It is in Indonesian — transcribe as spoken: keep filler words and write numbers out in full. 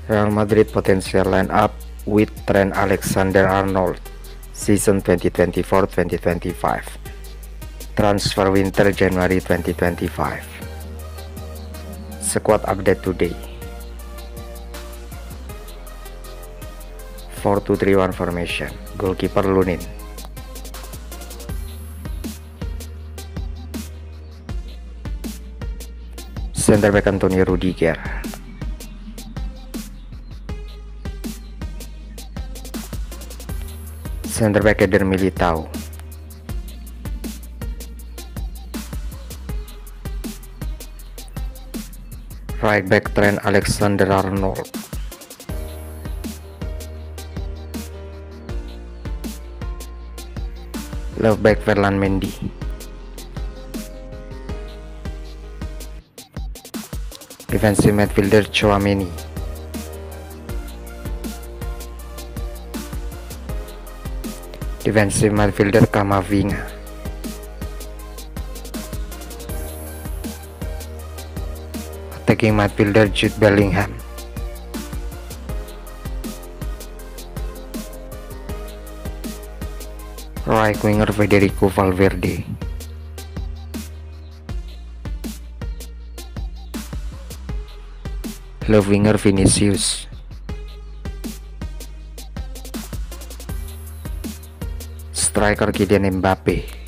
Real Madrid potential lineup with Trent Alexander-Arnold season twenty twenty-four twenty twenty-five. Transfer winter January twenty twenty-five. Squad update today. four two three one formation. Goalkeeper Lunin. Center back Antonio Rudiger. Center back Eder Militao. Right back Trent Alexander-Arnold. Left back Ferland Mendy. Defensive midfielder Chouameni. Defensive midfielder Camavinga. Attacking midfielder Jude Bellingham. Right winger Federico Valverde. Left winger Vinicius. Striker Kylian Mbappe.